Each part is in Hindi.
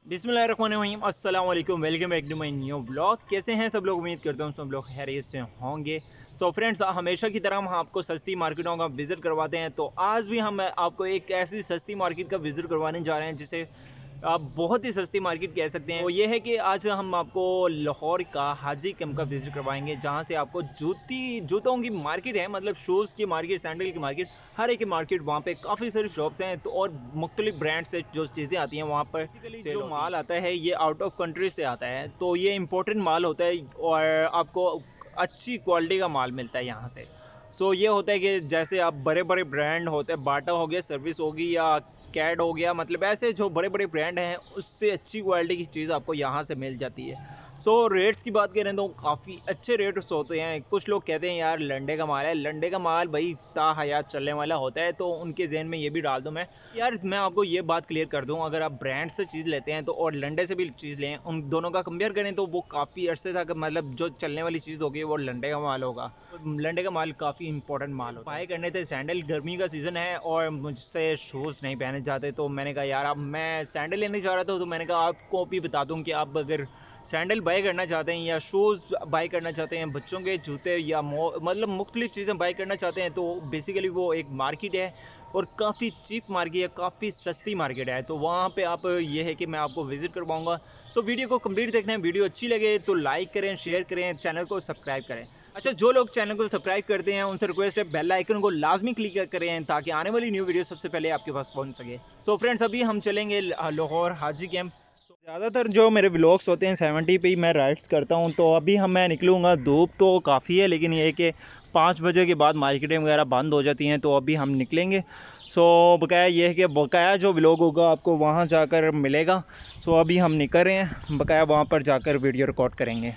बिस्मिल्लाहिर्रहमानिर्रहीम, अस्सलाम वालेकुम, welcome back to my new blog. कैसे हैं सब लोग? उम्मीद करता हूँ सब लोग खैरियत से होंगे। सो फ्रेंड्स, हमेशा की तरह हम आपको सस्ती मार्केटों का विज़िट करवाते हैं। तो आज भी हम आपको एक ऐसी सस्ती मार्केट का विज़िट करवाने जा रहे हैं जिसे आप बहुत ही सस्ती मार्केट कह सकते हैं। तो ये है कि आज हम आपको लाहौर का हाजी कैंप का विज़िट करवाएंगे, जहाँ से आपको जूतों की मार्केट है, मतलब शूज़ की मार्केट, सैंडल की मार्केट, हर एक की मार्केट। वहाँ पे काफ़ी सारी शॉप्स हैं तो और मुख्तलिफ ब्रांड से जो चीज़ें आती हैं वहाँ पर जो माल आता है ये आउट ऑफ कंट्री से आता है। तो ये इम्पोर्टेंट माल होता है और आपको अच्छी क्वालिटी का माल मिलता है यहाँ से। सो ये होता है कि जैसे आप बड़े बड़े ब्रांड होते हैं, बाटा हो गया, सर्विस होगी, या कैड हो गया, मतलब ऐसे जो बड़े बड़े ब्रांड हैं उससे अच्छी क्वालिटी की चीज़ आपको यहाँ से मिल जाती है। सो रेट्स की बात करें तो काफ़ी अच्छे रेट्स होते हैं। कुछ लोग कहते हैं यार लंडे का माल है, लंडे का माल भाई ताहयात चलने वाला होता है, तो उनके जहन में ये भी डाल दूँ मैं। यार मैं आपको ये बात क्लियर कर दूँ, अगर आप ब्रांड से चीज़ लेते हैं तो और लंडे से भी चीज़ लें, उन दोनों का कंपेयर करें तो वो काफ़ी अरसे तक, मतलब जो चलने वाली चीज़ होगी वो लंडे का माल होगा। लंडे का माल काफ़ी इंपॉर्टेंट माल होता है। बाय करने थे सैंडल, गर्मी का सीज़न है और मुझसे शूज़ नहीं पहने जाते, तो मैंने कहा यार अब मैं सैंडल लेने जा रहा था, तो मैंने कहा आपको भी बता दूं कि आप अगर सैंडल बाय करना चाहते हैं या शूज़ बाय करना चाहते हैं, बच्चों के जूते या मतलब मुख्तलिफ चीज़ें बाय करना चाहते हैं, तो बेसिकली वो एक मार्केट है और काफ़ी चीप मार्केट है, काफ़ी सस्ती मार्केट है। तो वहाँ पे आप ये है कि मैं आपको विज़िट करवाऊँगा। सो वीडियो को कंप्लीट देखना है। वीडियो अच्छी लगे तो लाइक करें, शेयर करें, चैनल को सब्सक्राइब करें। अच्छा, जो लोग चैनल को सब्सक्राइब करते हैं उनसे रिक्वेस्ट है बेल आइकन को लाजमी क्लिक करें ताकि आने वाली न्यू वीडियो सबसे पहले आपके पास पहुंच सके। सो फ्रेंड्स, अभी हम चलेंगे लाहौर हाजी कैंप। ज़्यादातर जो मेरे व्लॉग्स होते हैं 70 पे ही मैं राइड्स करता हूं, तो अभी मैं निकलूँगा। धूप तो काफ़ी है, लेकिन ये है कि 5 बजे के बाद मार्केटें वगैरह बंद हो जाती हैं, तो अभी हम निकलेंगे। सो बकाया ये है कि बकाया जो व्लॉग होगा आपको वहाँ जाकर मिलेगा। सो अभी हम निकल रहे हैं, बकाया वहाँ पर जाकर वीडियो रिकॉर्ड करेंगे।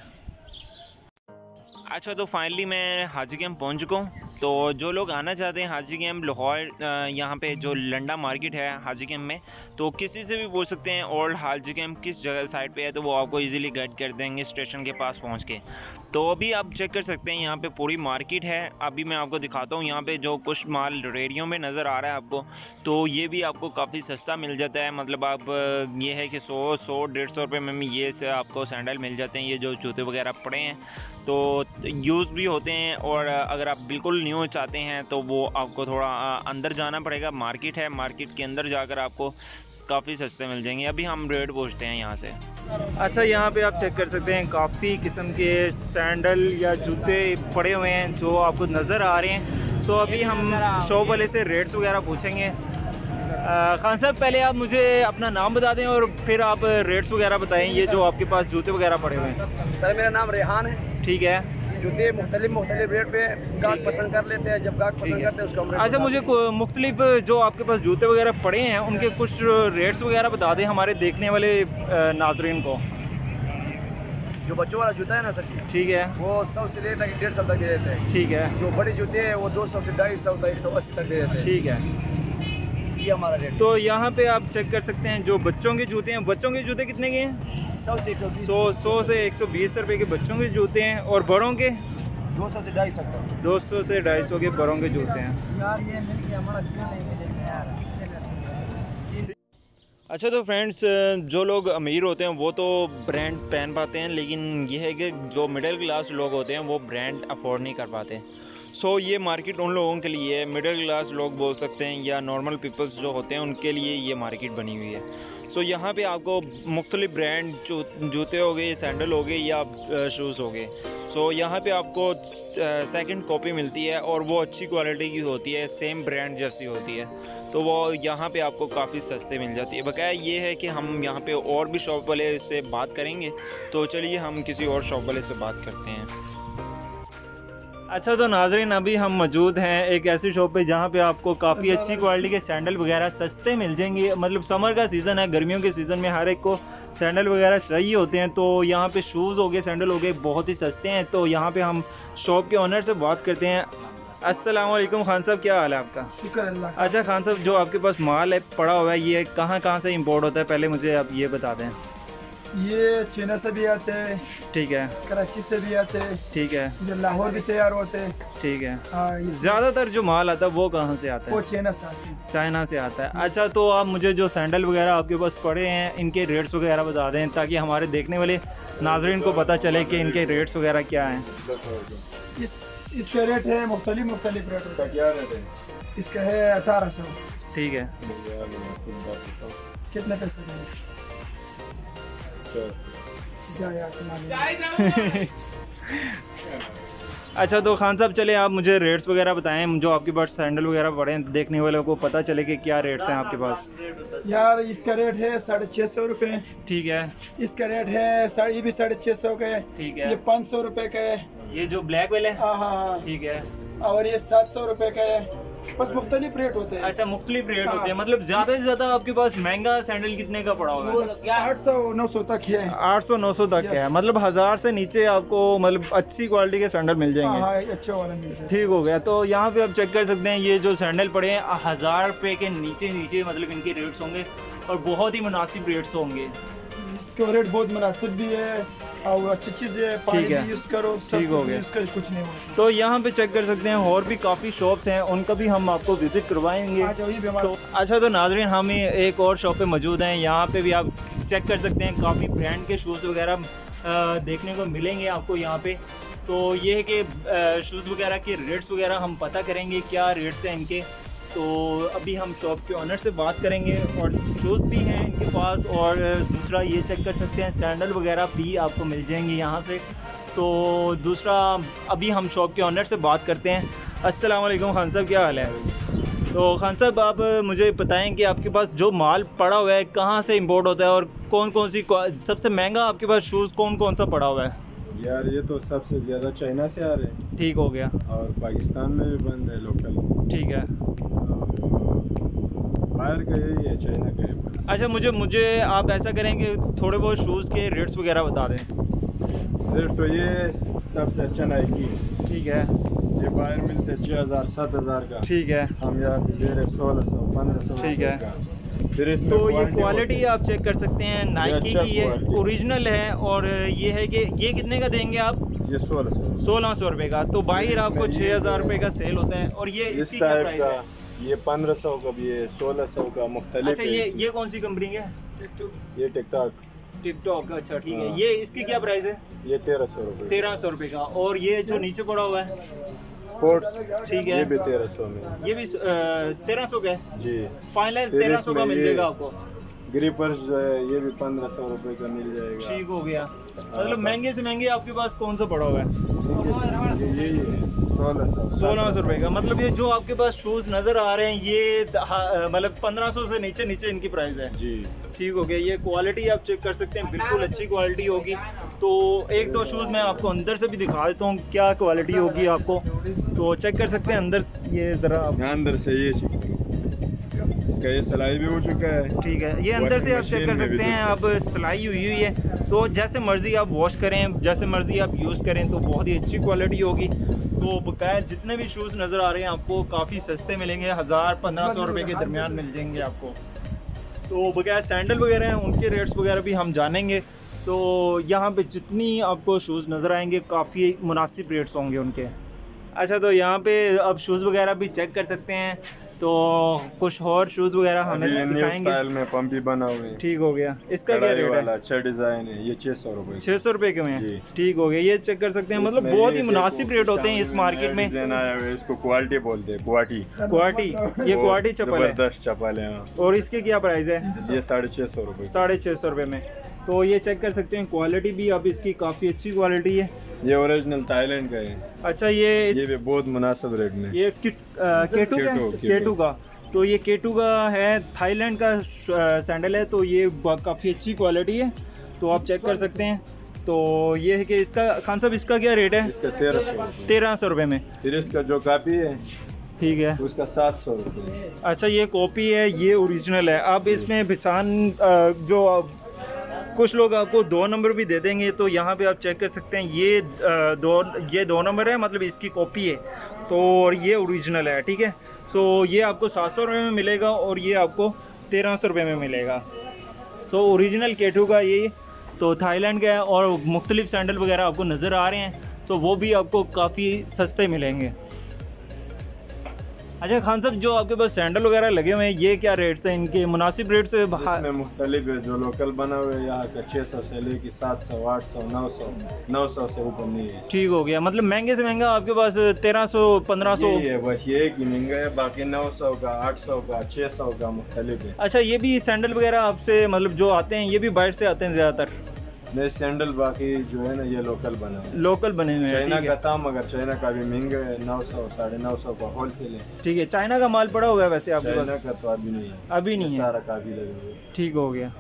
अच्छा, तो फाइनली मैं हाजी कैंप पहुंच चुका हूँ। तो जो लोग आना चाहते हैं हाजी कैंप लाहौर, यहाँ पे जो लंडा मार्केट है हाजी कैंप में, तो किसी से भी पूछ सकते हैं ओल्ड हाजी कैंप किस जगह साइड पे है, तो वो आपको इजीली गाइड कर देंगे स्टेशन के पास पहुँच के। तो अभी आप चेक कर सकते हैं यहाँ पे पूरी मार्केट है। अभी मैं आपको दिखाता हूँ यहाँ पे जो कुछ माल रेडियो में नज़र आ रहा है आपको, तो ये भी आपको काफ़ी सस्ता मिल जाता है। मतलब आप ये है कि 100-150 रुपये में ये से आपको सैंडल मिल जाते हैं। ये जो जूते वगैरह पड़े हैं तो यूज़ भी होते हैं, और अगर आप बिल्कुल न्यू चाहते हैं तो वो आपको थोड़ा अंदर जाना पड़ेगा। मार्केट है, मार्केट के अंदर जाकर आपको काफ़ी सस्ते मिल जाएंगे। अभी हम रेट पूछते हैं यहाँ से। अच्छा, यहाँ पे आप चेक कर सकते हैं काफ़ी किस्म के सैंडल या जूते पड़े हुए हैं जो आपको नज़र आ रहे हैं। सो अभी हम शॉप वाले से रेट्स वगैरह पूछेंगे। खान साहब, पहले आप मुझे अपना नाम बता दें और फिर आप रेट्स वगैरह बताएं, ये जो आपके पास जूते वगैरह पड़े हुए हैं। सर, मेरा नाम रेहान है। ठीक है। जूते मुख्तलिफ रेट पे गाहक पसंद कर लेते हैं, जब गाहक पसंद करते हैं उसका हम रेट। अच्छा, मुझे मुख्तलिफ जो आपके पास जूते वगैरह पड़े हैं उनके कुछ रेट्स वगैरह बता दें हमारे देखने वाले नाज़रीन को। जो बच्चों वाला जूता है ना सर जी, ठीक है, वो 100 से लेकर 150 तक दे देते हैं। ठीक है। जो बड़े जूते हैं वो 200 से 250 तक 180 तक दे देते हैं। ठीक है, ये हमारा रेट। तो यहाँ पे आप चेक कर सकते हैं जो बच्चों के जूते हैं। बच्चों के जूते कितने के हैं? 100 से 120। 100 से 120 रुपये के बच्चों के जूते हैं, और बड़ों के 200 से 250 तक। 200 से 250 के बड़ों के जूते हैं। यार ये मिल गया हमारा, क्यों नहीं मिलेगा यार। अच्छा, तो फ्रेंड्स, जो लोग अमीर होते हैं वो तो ब्रांड पहन पाते हैं, लेकिन ये है कि जो मिडिल क्लास लोग होते हैं वो ब्रांड अफोर्ड नहीं कर पाते। सो ये मार्केट उन लोगों के लिए है, मिडिल क्लास लोग बोल सकते हैं, या नॉर्मल पीपल्स जो होते हैं उनके लिए ये मार्केट बनी हुई है। सो यहाँ पे आपको मुख्तलिफ ब्रांड जूते हो गए, सैंडल हो गए, या शूज़ हो गए। सो यहाँ पे आपको सेकंड कॉपी मिलती है और वो अच्छी क्वालिटी की होती है, सेम ब्रांड जैसी होती है, तो वो यहाँ पे आपको काफ़ी सस्ते मिल जाती है। बकाया ये है कि हम यहाँ पे और भी शॉप वाले से बात करेंगे, तो चलिए हम किसी और शॉप वाले से बात करते हैं। अच्छा, तो नाजरीन, अभी हम मौजूद हैं एक ऐसी शॉप पे जहाँ पे आपको काफ़ी अच्छी क्वालिटी के सैंडल वगैरह सस्ते मिल जाएंगे। मतलब समर का सीज़न है, गर्मियों के सीज़न में हर एक को सैंडल वगैरह चाहिए होते हैं, तो यहाँ पे शूज़ हो गए, सैंडल हो गए, बहुत ही सस्ते हैं। तो यहाँ पे हम शॉप के ओनर से बात करते हैं। अस्सलाम वालेकुम खान साहब, क्या हाल है आपका? शुक्र अल्लाह। अच्छा खान साहब, जो आपके पास माल है पड़ा हुआ है, ये कहाँ से इंपोर्ट होता है, पहले मुझे आप ये बता दें। ये चीना से भी आते हैं, ठीक है, कराची से भी आते हैं, ठीक है, इधर लाहौर भी तैयार होते हैं। ठीक है। हाँ, ये ज़्यादातर जो माल आता है वो कहाँ से आता वो है? चाइना से आते हैं। चाइना से आता है। अच्छा, तो आप मुझे जो सैंडल वगैरह आपके पास पड़े हैं इनके रेट्स वगैरह बता दें, ताकि हमारे देखने वाले नाजरीन को पता चले कि इनके रेट्स वगैरह क्या हैं। इसका रेट है मुख्तलिफ रेट होता है। क्या रेट है इसका? है 1800। ठीक है, कितने पैसे देंगे? जा यार अच्छा, तो खान साहब चले आप मुझे रेट्स वगैरह बताएं, जो आपके पास सैंडल वगैरह पड़े हैं, देखने वालों को पता चले कि क्या रेट्स हैं आपके पास। यार इसका रेट है 650 रुपये। ठीक है, इसका रेट है ये भी 650 का है। ठीक है, ये 500 रुपये का है। ये जो ब्लैक वाले हैं? हाँ हाँ हाँ। ठीक है, और ये 700 रुपये का है। बस मुख्तलिफ रेट होते हैं। अच्छा, मुख्तलिफ रेट हाँ। होते हैं। मतलब ज्यादा से ज्यादा आपके पास महंगा सैंडल कितने का पड़ा होगा? 800-900 तक है। 800-900 तक है। मतलब 1000 से नीचे आपको मतलब अच्छी क्वालिटी के सैंडल मिल जाएंगे। हाँ, अच्छे वाला मिल जाएगा। ठीक हो गया। तो यहाँ पे आप चेक कर सकते हैं, ये जो सैंडल पड़े हैं 1000 रुपए के नीचे मतलब इनके रेट्स होंगे और बहुत ही मुनासिब रेट्स होंगे। इसका रेट बहुत मुनासिब भी है और अच्छी चीज़ है। पानी भी यूज़ करो, ठीक हो गया। इसका कुछ नहीं होता। तो यहाँ पे चेक कर सकते हैं और भी काफ़ी शॉप्स हैं, उनका भी हम आपको विजिट करवाएंगे। तो अच्छा, तो नाजरीन हम एक और शॉप पे मौजूद हैं। यहाँ पे भी आप चेक कर सकते हैं, काफ़ी ब्रांड के शूज़ वगैरह देखने को मिलेंगे आपको यहाँ पे। तो ये है कि शूज़ वगैरह के रेट्स वगैरह हम पता करेंगे क्या रेट्स हैं इनके। तो अभी हम शॉप के ओनर से बात करेंगे और शूज़ भी हैं इनके पास, और दूसरा ये चेक कर सकते हैं सैंडल वगैरह भी आपको मिल जाएंगे यहाँ से। तो दूसरा अभी हम शॉप के ओनर से बात करते हैं। अस्सलाम वालेकुम खान साहब, क्या हाल है? तो खान साहब आप मुझे बताएं कि आपके पास जो माल पड़ा हुआ है कहाँ से इंपोर्ट होता है और कौन कौन सी सबसे महंगा आपके पास शूज़ कौन कौन सा पड़ा हुआ है? यार ये तो सबसे ज़्यादा चाइना से आ रहे हैं। ठीक हो गया। और पाकिस्तान में भी बन रहे लोकल। ठीक है, बाहर का यही है, चाइना का है बस। अच्छा, मुझे आप ऐसा करें कि थोड़े बहुत शूज़ के रेट्स वगैरह बता दें। रेट तो ये सबसे अच्छा नाइकी है। ठीक है, ये बाहर मिलते हैं 6000-7000 का। ठीक है, हम यहाँ पे दे रहे 1600-1500। ठीक है। का। फिर इसमें तो ये क्वालिटी आप चेक कर सकते हैं, नाइकी अच्छा की ये quality। ओरिजिनल है। और ये है कि ये कितने का देंगे आप? ये 1600 रुपए का। तो बाहर आपको 6000 रुपए का सेल होता है। और ये इस इसकी क्या टाइप प्राइस का है? ये 1500 का भी है, 1600 का मुख्तलिफ अच्छा, है। ये कौन सी कंपनी है? ये टिकटॉक, टिकटॉक। अच्छा, ठीक है। हाँ। ये इसकी क्या प्राइस है? ये 1300 रुपये। 1300 रुपए का। और ये जो नीचे पड़ा हुआ है स्पोर्ट्स, ठीक है, ये भी 1300 में। ये भी 1300 का है। जी। फाइनल फिर 1300 का इसमें मिल ये जाएगा आपको। ग्रिपर्स जो है ये भी 1500 रुपए का मिल जाएगा। ठीक हो गया। मतलब महंगे से महंगे आपके पास कौन सा पड़ा हुआ है? ये यही है 1600 रुपए का। मतलब ये जो आपके पास शूज नजर आ रहे हैं ये मतलब 1500 से नीचे इनकी प्राइस है। जी। ठीक हो गया। ये क्वालिटी आप चेक कर सकते हैं, बिल्कुल अच्छी क्वालिटी होगी। तो एक दो शूज मैं आपको अंदर से भी दिखा देता हूँ क्या क्वालिटी होगी आपको। तो चेक कर सकते हैं अंदर, ये जरा अंदर से ये इसका ये सिलाई भी हो चुका है। ठीक है, ये अंदर से आप चेक कर सकते हैं, आप सिलाई हुई है। तो जैसे मर्जी आप वॉश करें, जैसे मर्जी आप यूज़ करें, तो बहुत ही अच्छी क्वालिटी होगी। तो बकाया जितने भी शूज़ नज़र आ रहे हैं आपको काफ़ी सस्ते मिलेंगे, 1000-1500 रुपये के दरमियान मिल जाएंगे आपको। तो बकाया सैंडल वगैरह हैं उनके रेट्स वगैरह भी हम जानेंगे। सो यहाँ पे जितनी आपको शूज़ नज़र आएंगे काफ़ी मुनासिब रेट्स होंगे उनके। अच्छा, तो यहाँ पे अब शूज़ वगैरह भी चेक कर सकते हैं। तो कुछ और शूज़ वगैरह हमें दिखाएंगे। स्टाइल में पंपी बना हुए हैं। ठीक हो गया। इसका क्या रेट है? अच्छा डिज़ाइन है, ये 600 रुपये। 600 रुपये के में। ठीक हो गया। ये चेक कर सकते हैं, मतलब बहुत ही मुनासिब रेट होते हैं इस मार्केट में। इसको क्वालिटी बोलते हैं, क्वालिटी। ये क्वालिटी चप्पल है, जबरदस्त चप्पल है। और इसके क्या प्राइस है? ये 650 रुपये। 650 रुपये में। तो ये चेक कर सकते हैं, क्वालिटी भी अब इसकी काफ़ी अच्छी क्वालिटी है। ये ओरिजिनल थाईलैंड का है। अच्छा, ये भी बहुत मुनासिब रेट में। ये केटू का। तो ये केटू का है, थाईलैंड का सैंडल है। तो ये काफ़ी अच्छी क्वालिटी है, तो आप चेक कर सकते हैं। तो ये है कि इसका खान साहब इसका क्या रेट है? इसका 1300 रुपये में। फिर इसका जो कॉपी है, ठीक है, उसका 700 रुपये। अच्छा, ये कॉपी है, ये ओरिजिनल है। अब इसमें पहचान जो कुछ लोग आपको 2 नंबर भी दे देंगे। तो यहाँ पे आप चेक कर सकते हैं, ये 2 नंबर है, मतलब इसकी कॉपी है। तो और ये ओरिजिनल है। ठीक है, तो ये आपको 700 रुपये में मिलेगा और ये आपको 1300 रुपये में मिलेगा। तो ओरिजिनल केटू का ये। तो थाईलैंड का है और मुख्तलिफ सैंडल वगैरह आपको नज़र आ रहे हैं, तो वो भी आपको काफ़ी सस्ते मिलेंगे। अच्छा खान साहब, जो आपके पास सैंडल वगैरह लगे हुए हैं ये क्या रेट्स हैं इनके? मुनासिब रेट से इसमें मुख्तलिफ है, जो लोकल बना हुआ है यहाँ का 600 से लेके 700, 800, 900 से ऊपर नहीं है। ठीक हो गया, मतलब महंगे से महंगा आपके पास 1300 1500 है, बस ये कि महंगा है, बाकी 900 का, 800 का, 600 का मुख्तलिफ है। अच्छा ये भी सैंडल वगैरह आपसे मतलब जो आते हैं ये भी बाहर से आते हैं ज़्यादातर? नहीं, सैंडल बाकी जो है ना ये लोकल बना हुआ है। लोकल बने हुए हैं। चाइना का था, मगर चाइना का भी महंगा है, 900 950 का होलसेल है। ठीक है, चाइना का माल पड़ा होगा वैसे आपके पास? चाइना का तो अभी नहीं है, अभी नहीं है, सारा काफी लगे हुए। ठीक हो गया।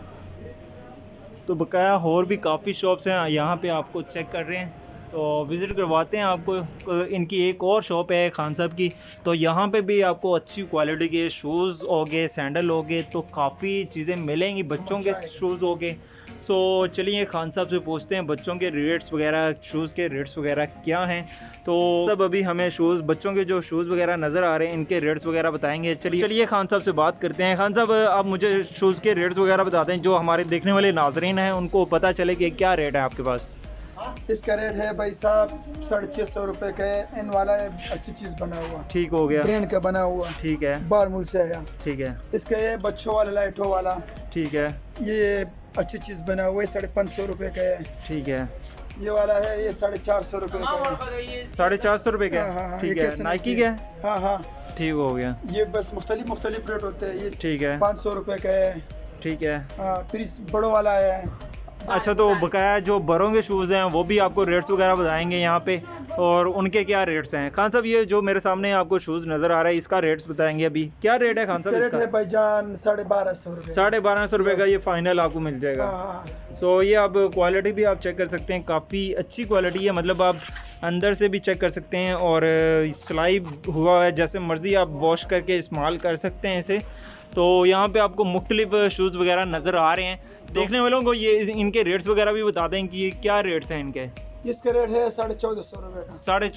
तो बकाया और भी काफ़ी शॉप्स हैं यहाँ पे, आपको चेक कर रहे हैं तो विज़िट करवाते हैं आपको। इनकी एक और शॉप है खान साहब की, तो यहाँ पे भी आपको अच्छी क्वालिटी के शूज़ हो गए, सैंडल हो गए, तो काफ़ी चीज़ें मिलेंगी, बच्चों के शूज़ हो गए। सो चलिए खान साहब से पूछते हैं बच्चों के रेट्स वगैरह, शूज़ के रेट्स वगैरह क्या हैं। तो सब अभी हमें शूज़, बच्चों के जो शूज़ वगैरह नज़र आ रहे हैं इनके रेट्स वगैरह बताएंगे। चलिए खान साहब से बात करते हैं। खान साहब आप मुझे शूज़ के रेट्स वगैरह बताते हैं, जो हमारे देखने वाले नाजरीन हैं उनको पता चले कि क्या रेट है आपके पास। इसका रेट है भाई साहब 650 रुपए का है। इन वाला है, अच्छी चीज बना हुआ, ठीक हो गया, ब्रांड का बना हुआ, ठीक है, बारमूल से आया। ठीक है, इसका ये बच्चों वाला लाइटो वाला, ठीक है, ये अच्छी चीज बना हुआ है, 550 रुपए का है। ठीक है, ये वाला है, ये 450 रुपए का है। 450 रुपए का? हाँ, ठीक है, नाइकी का? हाँ हाँ, ठीक हो गया। ये बस मुख्तलिफ रेट होते हैं। ये ठीक है, 500 रुपए का है। ठीक है। फिर इस बड़ों वाला आया है। अच्छा, तो बकाया जो बड़ों के शूज़ हैं वो भी आपको रेट्स वगैरह बताएंगे यहाँ पे, और उनके क्या रेट्स हैं। खान साहब ये जो मेरे सामने आपको शूज़ नज़र आ रहा है इसका रेट्स बताएंगे अभी, क्या रेट है खान साहब इसका? रेट है भाईजान 1250 रुपए। 1250 रुपए का ये फाइनल आपको मिल जाएगा। तो ये आप क्वालिटी भी आप चेक कर सकते हैं, काफ़ी अच्छी क्वालिटी है, मतलब आप अंदर से भी चेक कर सकते हैं, और सिलाई हुआ है, जैसे मर्ज़ी आप वॉश करके इस्तेमाल कर सकते हैं इसे। तो यहाँ पे आपको मुख्तलिफ शूज़ वगैरह नज़र आ रहे हैं, देखने वालों को ये इनके रेट्स वगैरह भी बता दें कि ये क्या रेट्स हैं इनके। इसका रेट है 1450 रुपए का।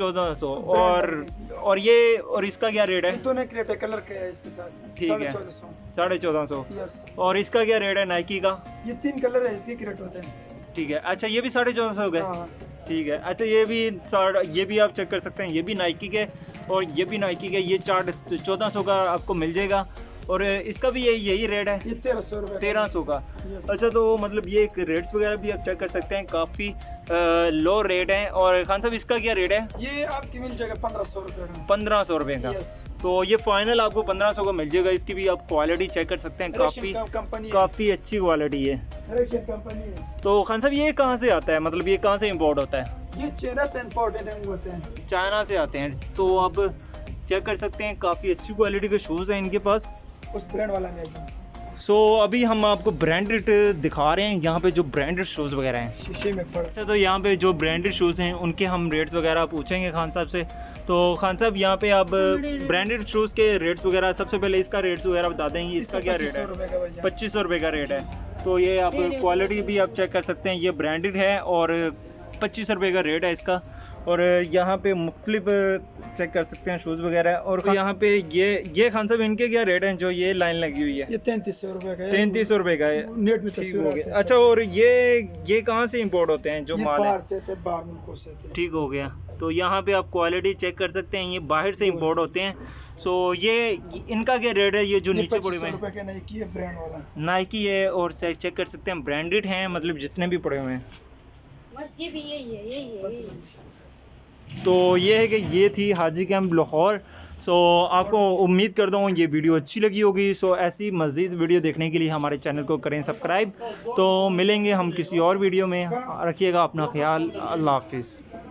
1450। और ये, और इसका क्या रेट है? दोनों रेट है, कलर के है इसके साथ। ठीक है, 1450। यस। और इसका क्या रेट है नाइकी का? ये 3 कलर है, इसके रेट होते हैं। ठीक है, अच्छा ये भी 1450 गए? ठीक है, अच्छा ये भी आप चेक कर सकते हैं, ये भी नाइकी के और ये भी नाइकी के, ये 1400 का आपको मिल जाएगा। और इसका भी यही रेट है, ये 1300 रुपए, 1300 का। अच्छा, तो मतलब ये रेट्स वगैरह भी आप चेक कर सकते हैं, काफ़ी लो रेट है। और खान साहब इसका क्या रेट है? ये आपकी मिल जाएगा 1500 रुपए का। 1500 रुपए का? तो ये फाइनल आपको 1500 का मिल जाएगा। इसकी भी आप क्वालिटी चेक कर सकते हैं, काफ़ी अच्छी क्वालिटी है। कंपनी है। तो खान साहब ये कहाँ से आता है, मतलब ये कहाँ से इम्पोर्ट होता है? ये चाइना से इम्पोर्टेड होते हैं। चाइना से आते हैं। तो आप चेक कर सकते हैं, काफ़ी अच्छी क्वालिटी के शूज़ हैं इनके पास, उस ब्रांड वाला में। अभी हम आपको ब्रांडेड दिखा रहे हैं, यहाँ पे जो ब्रांडेड शूज़ वगैरह हैं शीशे में पड़। अच्छा, तो यहाँ पे जो ब्रांडेड शूज़ हैं उनके हम रेट्स वगैरह पूछेंगे खान साहब से। तो खान साहब यहाँ पे आप ब्रांडेड शूज़ के रेट्स वगैरह, सबसे पहले इसका रेट्स वगैरह बता देंगे, इसका क्या रेट है? 2500 रुपये का रेट है। तो ये आप क्वालिटी भी आप चेक कर सकते हैं, ये ब्रांडेड है और 2500 रुपये का रेट है इसका। और यहाँ पे मुख्तलिफ चेक कर सकते हैं शूज़ वगैरह। और यहाँ पे ये खान साहब इनके क्या रेट हैं, जो ये लाइन लगी हुई है? ये 3300 रुपये का है। 3300 रुपये का है, नेट में तस्वीर आती है। अच्छा, और ये कहाँ से इंपोर्ट होते हैं जो माल है? बाहर से थे, बाहर मुल्कों से थे। ठीक हो गया। तो यहाँ पे आप क्वालिटी चेक कर सकते हैं, ये बाहर से इंपोर्ट होते हैं। ये इनका क्या रेट है? ये जो नीचे पड़े हुए हैं नाइकी है, ब्रांड वाला नाइकी है, और चेक कर सकते हैं ब्रांडेड हैं, मतलब जितने भी पड़े हुए हैं। बस ये भी यही है। तो ये है कि ये थी हाजी कैंप लाहौर। आपको उम्मीद करता हूँ ये वीडियो अच्छी लगी होगी। ऐसी मज़ीद वीडियो देखने के लिए हमारे चैनल को करें सब्सक्राइब। तो मिलेंगे हम किसी और वीडियो में, रखिएगा अपना ख्याल। अल्लाह हाफिज़।